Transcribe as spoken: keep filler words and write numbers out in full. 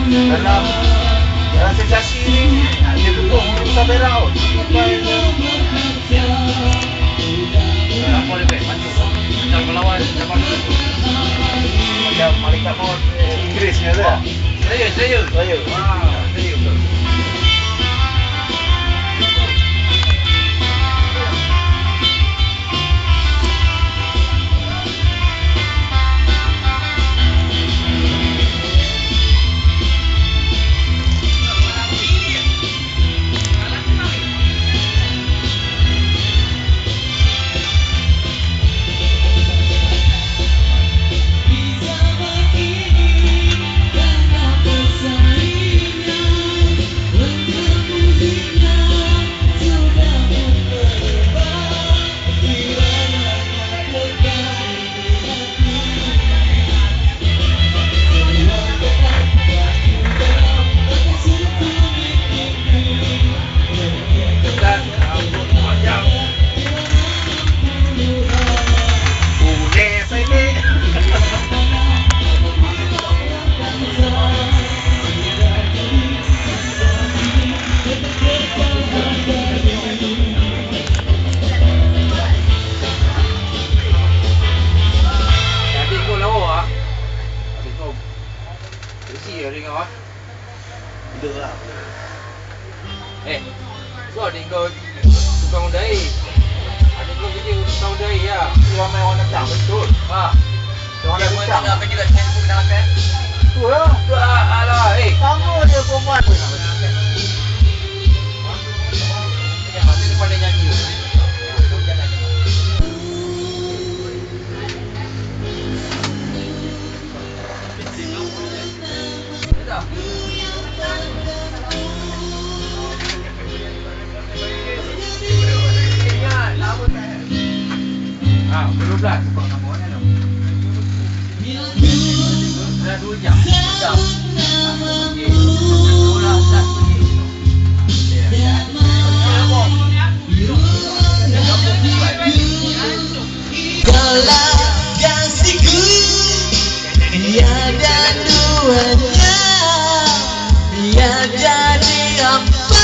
dalam dalam sensasi ni dia betul besar belau apa dia baik macam macam melawan macam macam malaikat maut Inggerisnya tu saya saya saya wah saya betul Eh, so adik kau tukang udai. Adik kau kerja tukang udai ya. Ramai orang datang betul. Ha. Orang dah datang apa juga saya pun nak makan. Tu lah. Tu alah eh. Kamu dia perempuan. Ya, masih pada nyanyi. Ah, dua belas. Dah dua jam. Jam. Okey. Dua belas Kalau kasihku tiada duanya, biar jadi apa